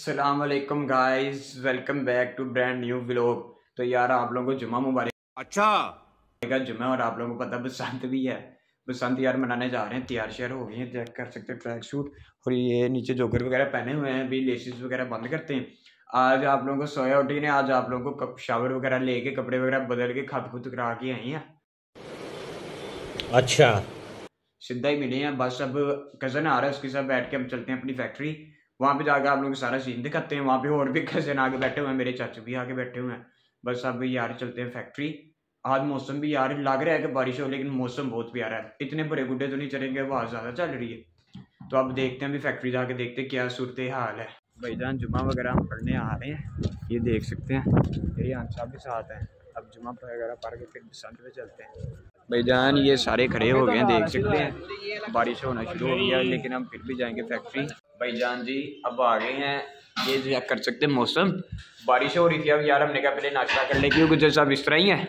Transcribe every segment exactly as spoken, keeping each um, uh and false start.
अस्सलाम वालेकुम guys, welcome back to brand new vlog. तो यार आप लोगों को जुम्मा मुबारक। अच्छा जुम्मा और आप लोगों को पता बसंत भी है। बसंत यार मनाने जा रहे हैं, तैयार शेयर हो गई हैं, चेक कर सकते हैं ट्रैक सूट और ये नीचे जोकर वगैरह पहने हुए हैं। अभी लेसिस वगैरह बंद करते हैं। आज आप लोगों को सोया उठी ने आज आप लोगों को शावर वगैरह लेके कपड़े वगैरह बदल के खत खुद करा के आई हैं। अच्छा सीधा ही मिले हैं, बस अब कज़न आ रहा है, उसके साथ बैठ के हम चलते हैं अपनी फैक्ट्री। वहाँ पे जाकर आप लोगों को सारा सीन दिखाते हैं। वहाँ पे और भी कज़न आगे बैठे हुए हैं, मेरे चाचू भी आगे बैठे हुए हैं। बस अब यार चलते हैं फैक्ट्री। आज मौसम भी यार लग रहा है कि बारिश हो, लेकिन मौसम बहुत प्यारा है। इतने बड़े गुड्डे तो नहीं चलेंगे, आवाज़ ज़्यादा चल रही है। तो अब देखते हैं, अभी फैक्ट्री जाके देखते हैं क्या सूरत हाल है। भाईजान जुम्मा वगैरह हम पढ़ने आ रहे हैं, ये देख सकते हैं, मेरे यहाँ साहब भी साथ हैं। अब जुम्मा वगैरह पढ़ के फिर बसंत पे चलते हैं। भाईजान ये सारे खड़े हो गए हैं, देख सकते हैं बारिश होना शुरू हो गई है, लेकिन हम फिर भी जाएंगे फैक्ट्री। भाईजान जी अब आ गए हैं, ये चेक कर सकते हैं मौसम, बारिश हो रही थी। अब यार हमने कहा पहले नाश्ता कर ले, क्योंकि जैसा अब इस तरह ही है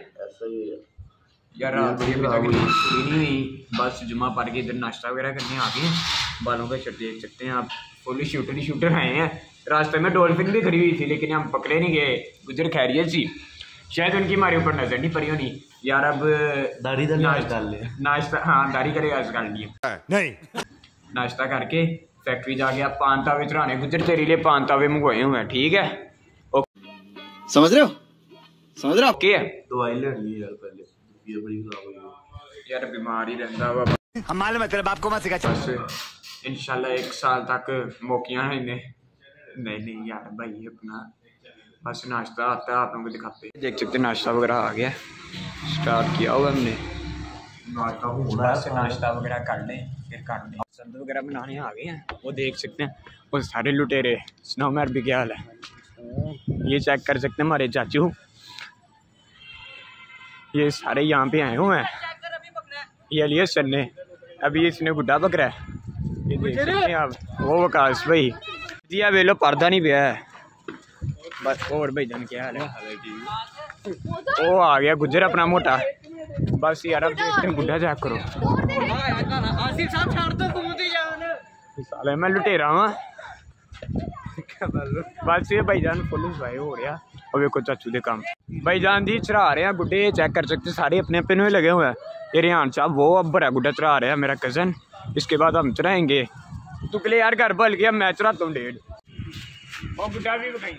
यार, रात अभी तक नहीं हुई। बस जुम्मा पढ़ के इधर नाश्ता वगैरह करने आ गए हैं। बालों का शर्ट देख सकते हैं आप, फुल शूटर ही शूटर आए हैं। रास्ते में डॉल्फिन भी खड़ी हुई थी, लेकिन हम पकड़े नहीं गए, गुजर खैरियत सी, शायद उनकी हमारे ऊपर नजर नहीं पड़ी होनी। यार अब दाढ़ी नाश्ता, हाँ दाढ़ी करे आज कर लिए नहीं नाश्ता करके फैक्ट्री जाके आप पान तावे चढ़ाने, गुजर तेरे लिए पान तावे मंगवाए हुए हैं, ठीक है? समझ रहे हो समझ रहे हो ओके है। दवाई ले ली यार, पहले ये बड़ी खराब हो गई यार बीमार ही रहता हुआ, हम मालूम है तेरे बाप को मत सिखा। बस इंशाल्लाह एक साल तक मौकियां हैं इन्हें। नहीं नहीं यार भाई अपना बस नाश्ता आता है, आप लोगों को दिखाते हैं। देख सकते नाश्ता वगैरह आ गया, स्टार्ट किया हुआ हमने नाश्ता होना है, नाश्ता वगैरह कर लें फिर कर लें। संद वगैरह बनाने आ गए हैं, वो देख सकते हैं वो सारे लुटेरे। स्नोमैन भी क्या हाल है, ये चेक कर सकते हैं हमारे चाचू, ये सारे यहाँ पे आए हुए हैं। ये लिए सर ने अभी इसने गुड्डा पकड़ा है, ये देख सकते हैं आप। वो वकास भाई जी अब लो पर्दा नहीं पिया है बस। और भाई जान क्या हाल है, वो आ गया गुजर अपना मोटा। बस यार अब देखते हैं, बुढ़ा चेक करो साले मैं लुटेरा वा। बस ये भाईजान फुल इंजॉय हो रहा। और देखो चाचू दे काम भाईजान जी चढ़ा रहे हैं गुड्डे, चेक कर सकते सारे अपने अपने में लगे हुए हैं। ये रेहान साहब वो अब बड़ा गुड्डा चढ़ा रहा है, मेरा कज़न। इसके बाद हम चढ़ाएंगे तुकले यार घर बल गया, मैं चढ़ाता हूँ डेढ़ वो गुड्डा भी बखाई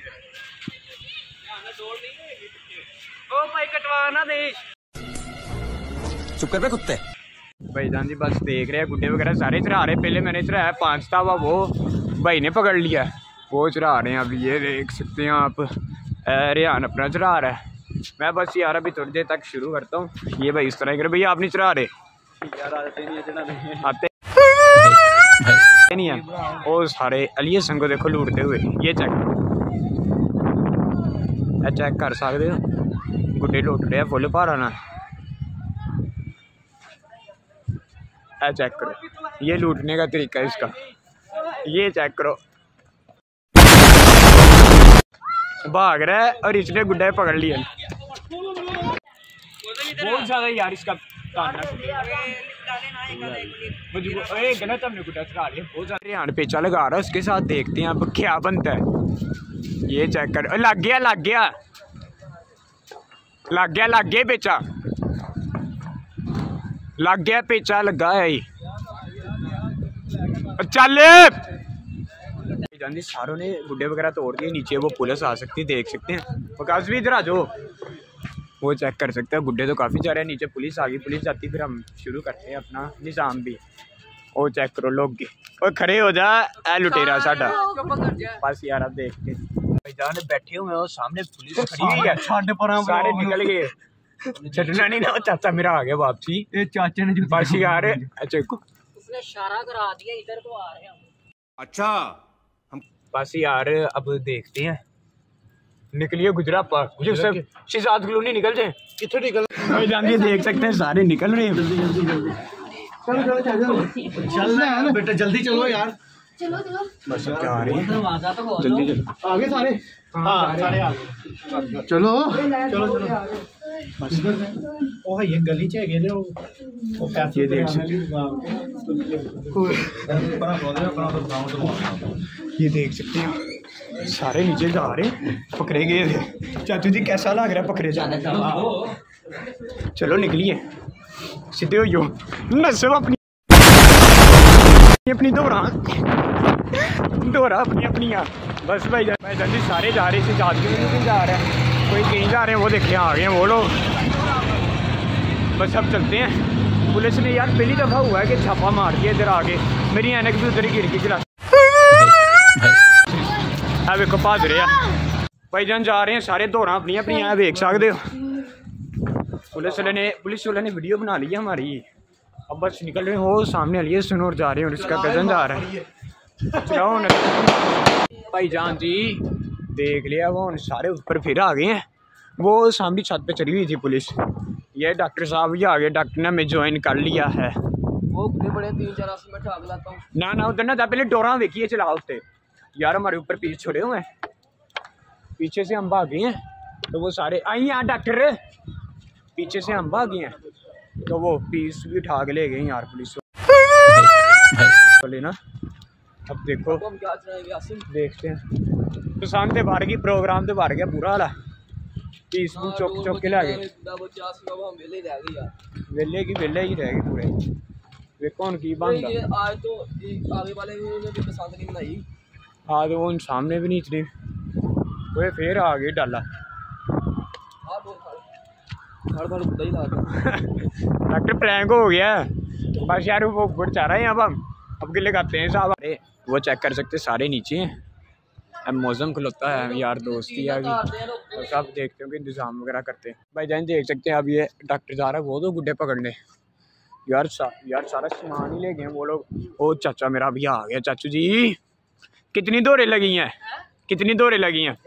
ओ भाई कटवा ना दे, चुप कर बे कुत्ते। भाईजान जी बस देख रहे हैं गुड्डे वगैरह सारे चढ़ा रहे। पहले मैंने चढ़ाया पाँच था, वो भाई ने पकड़ लिया, वो चढ़ा रहे हैं। अब ये देख सकते हैं आप, रेहान अपना चढ़ा रहा है। मैं बस यार अभी थोड़ी देर तक शुरू करता हूँ। ये भाई इस तरह करे, भैया आप नहीं चढ़ा रहे यार, आते नहीं है। वो सारे अलिये संग को देखो लूटते हुए, ये चेक चेक कर सकते हो, गुड्डे लुट रहे हैं फुल भारा ना। चेक करो ये लूटने का तरीका है इसका, ये चेक करो भाग रहा है और इसने गुड्डे पकड़ लिया। बहुत ज्यादा यार इसका गलत हमने गुड्डा चढ़ा लिया, बहुत ज्यादा। रेहान पेचा लगा रहा है उसके साथ, देखते हैं अब क्या बनता है। ये चेक कर, लग गया लग गया लग गया लग गया पेचा, लग गया पेचा लगा है। चल सारों ने गुड्डे वगैरह तोड़ दिए, नीचे वो पुलिस आ सकती है, देख सकते हैं। वकास भी इधर आ जाओ, वो चेक कर सकते हैं। गुड्डे तो काफ़ी जा रहे हैं, नीचे पुलिस आ गई, पुलिस आती फिर हम शुरू करते हैं अपना निज़ाम भी। वो चेक करो लोग और खड़े हो जा, ए लुटेरा साडा। बस यार अब देखते हैं भाईजान बैठे हुए हो, सामने पुलिस खड़ी हुई है, सारे निकल गए, छटना नहीं ना। चाचा मेरा आ गया वापसी, चाचा ने बस यार अच्छा उसने इशारा करा दिया इधर तो आ रहे हैं। अच्छा हम बस यार अब देखते हैं, निकलिए गुजरात शिजात कॉलोनी निकल जाए, कितने निकल भाईजान जी देख सकते हैं सारे निकल रहे हैं। जल्दी जल्दी जल्दी चलो चलो चलो चल रहा है बेटा, जल्दी चलो यार, चलो चलो बस क्या आ रही है, जल्दी जल्दी आगे सारे, हाँ सारे आगे चलो चलो चलो बस। ओ ये गली च है वो वो पैसे ये देख सकते ये देख सकते हैं सारे नीचे जा रहे पकड़े गए थे। चाचू जी कैसा लग रहा है पकड़े जाने का? चलो निकलिए सीधे हो यो नसो अपनी अपनी दोहरा दोहरा अपनी अपनी। बस भाई भाई जल्दी सारे जा रहे थे, जात के नहीं जा रहे हैं, कोई कहीं जा रहे हैं, वो देखे आ गए हैं वो लोग। बस अब चलते हैं। पुलिस ने यार पहली दफ़ा हुआ है कि छापा मार दिया इधर आगे, मेरी ऐनक भी उधर ही गिर गई गिला। अब एक भाज रहे भाई जान जा रहे हैं सारे दोहरा अपनी अपनी यहाँ देख सकते हो। पुलिस वाले ने पुलिस वाले ने वीडियो बना ली है हमारी। अब बस निकल रहे हैं, वो सामने वाली है सुनोर जा रहे हैं और इसका कजन जा रहा है। चलाओ भाई जान जी देख लिया, वो सारे ऊपर फिर आ गए हैं। वो सामने छत पे चली हुई थी पुलिस। ये डॉक्टर साहब भी आ गए, डॉक्टर ने हमें ज्वाइन कर लिया है। वो बड़े तीन चार में ठाक लाता हूँ ना ना उधर ना था, पहले डोरा देखिए चलाओ उससे यार, हमारे ऊपर पीछे छोड़े हुए हैं, पीछे से हम भाग गए हैं तो वो सारे आई यहाँ डॉक्टर पीछे से हम भाग गए हैं तो वो पीस भी उठा के ले गए यार पुलिस वाले ना। अब देखो देखते हैं तो सामने बाहर की प्रोग्राम तो बाहर गया पूरा वाला पीस भी चौक चौक के ला गए। वेले की वेले ही रह गए पूरे। देखो उनकी बंद आज तो आगे वाले ने भी पसंद नहीं बनाई, हाँ तो उन सामने भी नहीं इतनी वो फिर आ गई डाला डॉक्टर प्रैंक हो गया बस यार। वो ऊपर चाह रहे हैं अब हम अब गिले लगाते हैं साहब। अरे वो चेक कर सकते सारे नीचे हैं। अब मौसम खुलता है यार, दोस्ती आ गई तो सब देखते हो कि इंतज़ाम वगैरह करते हैं। भाई जान देख सकते हैं अब ये डॉक्टर जा रहा है वो तो गुड्डे पकड़ने यार सा, यार सारा सामान ही ले गए वो लोग। ओ चाचा मेरा भी आ गया। चाचू जी कितनी दौरे लगी हैं, कितनी दौरे लगी हैं?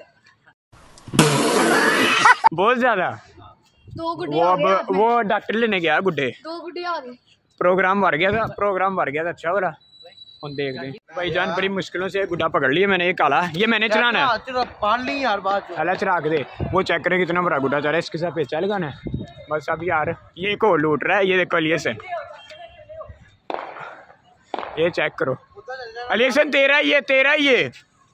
बहुत ज़्यादा। दो गुड्डे वो अब वो डॉक्टर लेने गया गुड्डे, दो गुड्डे आ गए। प्रोग्राम भर गया था, प्रोग्राम भर गया था अच्छा वाला। हम देख रहे हैं भाई जान बड़ी मुश्किलों से गुड्डा पकड़ लिया मैंने। ये काला ये मैंने चलाना है, हला चला के दे। वो चेक करें कितना बड़ा गुड्डा चल रहा है, इसके साथ पेचा लगाना है बस। अब यार ये को लूट रहा है, ये देखो अलियसन, ये चेक करो अलियसन तेरा ही है, तेरा ही है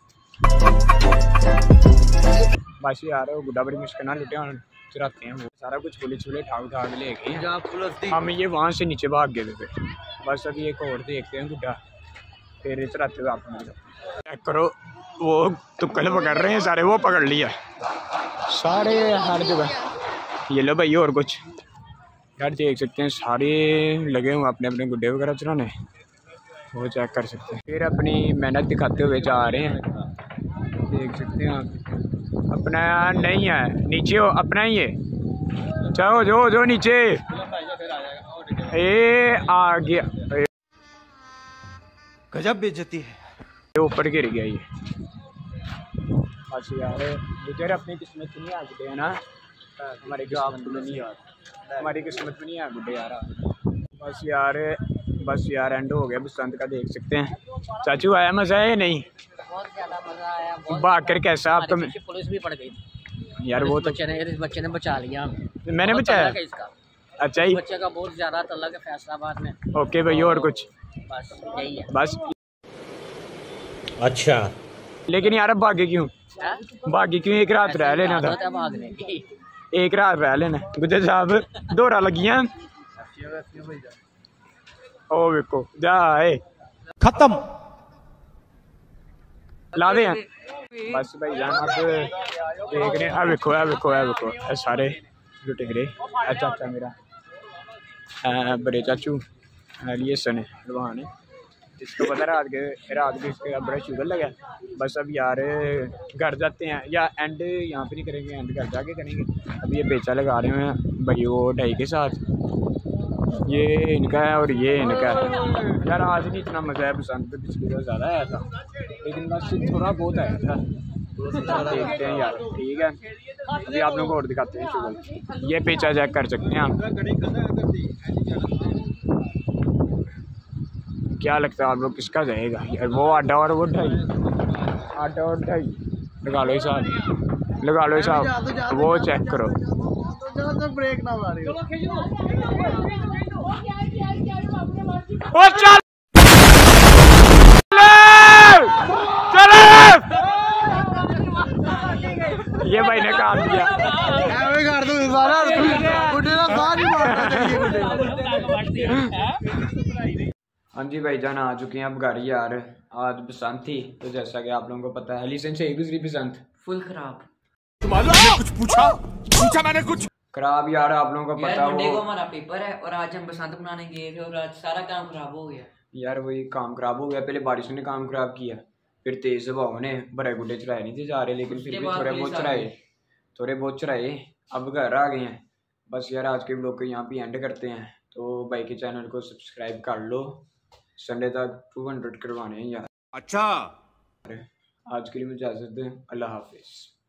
बस यार। वो गुड्डा बड़ी मुश्किल ना लुटे चुराते हैं वो सारा कुछ पुलिस वाले ठाक ठाक ले गए। हम ये वहाँ से नीचे भाग गए थे फिर बस। अभी एक और देखते हैं गुड्डा फिर चुराते हुए आप चेक करो। वो तुक्कल पकड़ रहे हैं सारे, वो पकड़ लिया सारे हर जगह। ये लो भाई और कुछ यार देख सकते हैं सारे लगे हुए अपने अपने गुड्डे वगैरह चुराने, वो चेक कर सकते हैं। फिर अपनी मेहनत दिखाते हुए जा रहे हैं, देख सकते हैं आप। अपना नहीं है नीचे हो, अपना ही है। चलो जो जो नीचे ए आ गया, गजब बेइज्जती है। ऊपर गिर गया ये बस यार। बेचारे अपनी किस्मत में नहीं आ गुड्डे है ना, हमारी किस्मत में नहीं यार, हमारी किस्मत में नहीं आ गुड्डे यार बस यार। बस यार एंड हो गया बसंत का, देख सकते हैं। चाचू आया मज़ा है नहीं? बहुत ज्यादा मजा आया। भागकर कैसा आपको? पुलिस भी पड़ गई यार वो तो बच्चे ने इस बच्चे ने बचा लिया, मैंने बचाया इसका। अच्छा ही बच्चे का बहुत ज्यादा तल्लक है फैसलाबाद में। ओके भाई और कुछ बस यही है बस। अच्छा लेकिन यार अब भागे क्यों? भागे क्यों? एक रात रह लेना था, भागने की एक रात रह लेना। गुजर साहब दोहरा लगियां ओ वेखो जाए खत्म ला दे बस भाई जान। अब देख रहे हैं, वेखो है वेखो है वेखो है सारे लुटे गए। चाचा मेरा बड़े चाचू लिए सने भगवान है, इसको पता रात के रात के इसके बड़ा शुगर लगा। बस अब यार घर जाते हैं या एंड यहाँ पे नहीं करेंगे, एंड घर जाके करेंगे। अभी ये पेचा लगा रहे हैं भाई वो ढाई के साथ, ये इनका है और ये इनका है। यार आज नहीं इतना मज़ा है बसंत पे, पिछली बार ज़्यादा आया था लेकिन बस थोड़ा बहुत आया था। देखते हैं यार ठीक है। अभी आप लोगों को और दिखाते हैं शुगर। ये पेचा चेक कर सकते हैं आप, क्या लगता है आप लोग किसका जाएगा यार? वो आधा और वो ढाई, आधा और ढाई लगा लो हिसाब, लगा लो हिसाब। वो चेक करो ब्रेक ना मारे। ओ चल चल गुड्डे का साथ ही मारना चाहिए गुड्डे। हाँ जी भाईजान आ चुके हैं अब घर यार। आज बसंत थी तो जैसा कि आप लोगों को पता है लीसेंस से गुजरी बसंत फुल खराब। कुछ पूछा पूछा मैंने कुछ खराब यार आप लोगों को यार पता मंडे को वो हमारा पेपर है और आज हम बसंत मनाने गए थे और आज सारा काम खराब हो गया। यार वही काम खराब हो गया। पहले बारिश ने काम खराब किया, फिर तेज हवाओं ने बड़े गुड्डे चढ़ाए नहीं थे जा रहे, लेकिन फिर उसके भी बाद थोड़े पुलिस बहुत आ चढ़ाए गई। थोड़े बहुत चढ़ाए अब घर आ गए हैं। बस यार आज के ब्लॉग को यहाँ पे एंड करते हैं। तो भाई के चैनल को सब्सक्राइब कर लो, संडे तक टू हंड्रेड करवाने हैं यार। अच्छा आज के लिए मुझे इजाजत दें, अल्लाह हाफिज।